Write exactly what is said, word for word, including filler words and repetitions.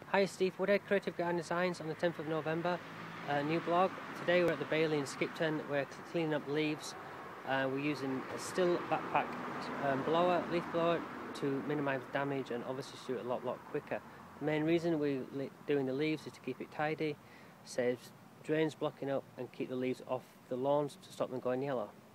Hi, Steve Woodhead, Creative Garden Designs on the tenth of November. Uh, new blog. Today we're at the Bailey in Skipton. We're cleaning up leaves. Uh, we're using a still backpack um, blower, leaf blower, to minimise damage and obviously to do it a lot, lot quicker. The main reason we're doing the leaves is to keep it tidy, saves drains blocking up and keep the leaves off the lawns to stop them going yellow.